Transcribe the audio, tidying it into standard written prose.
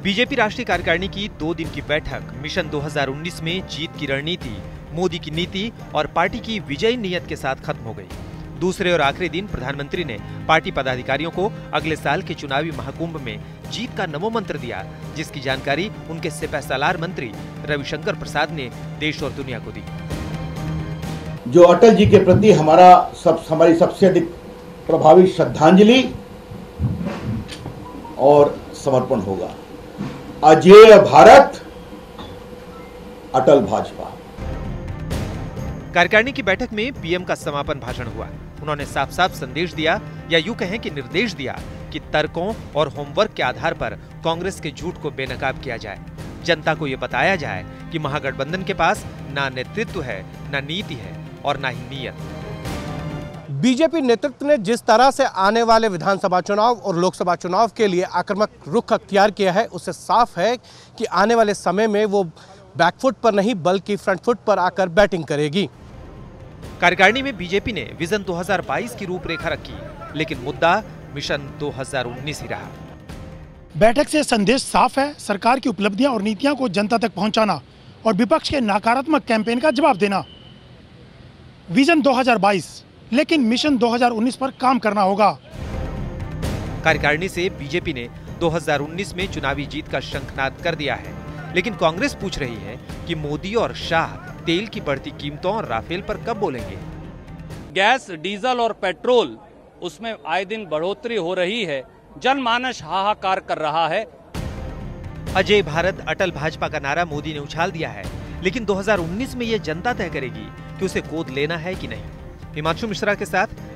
BJP राष्ट्रीय कार्यकारिणी की 2 दिन की बैठक मिशन 2019 में जीत की रणनीति, मोदी की नीति और पार्टी की विजयी नीयत के साथ खत्म हो गई। दूसरे और आखिरी दिन प्रधानमंत्री ने पार्टी पदाधिकारियों को अगले साल के चुनावी महाकुंभ में जीत का नमो मंत्र दिया, जिसकी जानकारी उनके सिपहसालार मंत्री रविशंकर प्रसाद ने देश और दुनिया को दी। जो अटल जी के प्रति हमारी सबसे अधिक प्रभावी श्रद्धांजलि और समर्पण होगा। अजेय भारत, अटल भाजपा। कार्यकारिणी की बैठक में पीएम का समापन भाषण हुआ। उन्होंने साफ साफ संदेश दिया, या यूं कहें कि निर्देश दिया, कि तर्कों और होमवर्क के आधार पर कांग्रेस के झूठ को बेनकाब किया जाए। जनता को यह बताया जाए कि महागठबंधन के पास ना नेतृत्व है, ना नीति है और ना ही नीयत। बीजेपी नेतृत्व ने जिस तरह से आने वाले विधानसभा चुनाव और लोकसभा चुनाव के लिए आक्रामक रुख अख्तियार किया है, उससे साफ है कि आने वाले समय में वो बैकफुट पर नहीं बल्कि फ्रंट फुट पर आकर बैटिंग करेगी। कार्यकारिणी में बीजेपी ने विजन 2022 की रूपरेखा रखी, लेकिन मुद्दा मिशन 2019 ही रहा। बैठक से संदेश साफ है, सरकार की उपलब्धियां और नीतियां को जनता तक पहुंचाना और विपक्ष के नकारात्मक कैंपेन का जवाब देना। विजन 2022, लेकिन मिशन 2019 पर काम करना होगा। कार्यकारिणी से बीजेपी ने 2019 में चुनावी जीत का शंखनाद कर दिया है, लेकिन कांग्रेस पूछ रही है कि मोदी और शाह तेल की बढ़ती कीमतों और राफेल पर कब बोलेंगे। गैस, डीजल और पेट्रोल, उसमें आए दिन बढ़ोतरी हो रही है। जनमानस हाहाकार कर रहा है। अजय भारत, अटल भाजपा का नारा मोदी ने उछाल दिया है, लेकिन 2019 में यह जनता तय करेगी कि उसे गोद लेना है कि नहीं। हिमांशु मिश्रा के साथ